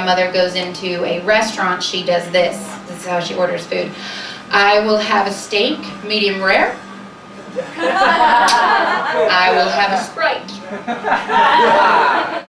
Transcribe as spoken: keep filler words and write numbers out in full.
mother goes into a restaurant, she does this. This is how she orders food. I will have a steak, medium rare. I will have a Sprite.